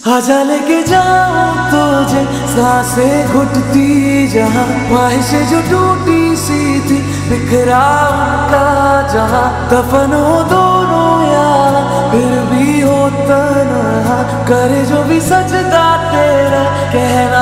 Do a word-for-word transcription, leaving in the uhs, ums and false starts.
आजा लेके जाऊं तुझे सांसें घुटती जहाँ, ख्वाहिशें जो टूटी सी थी बिखरा उनका जहाँ। दफन हो दोनों यार फिर भी हो तन्हा, करे जो भी सजदा तेरा कहना